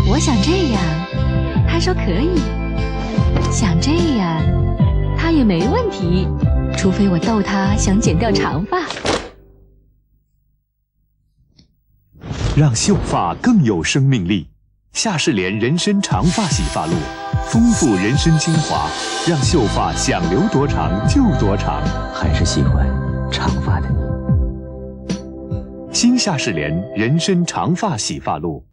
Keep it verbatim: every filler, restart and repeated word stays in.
我想这样，他说可以；想这样，他也没问题，除非我逗他想剪掉长发。 让秀发更有生命力，夏世莲人参长发洗发露，丰富人参精华，让秀发想留多长就多长。 还是喜欢长发的你。 新夏世莲人参长发洗发露。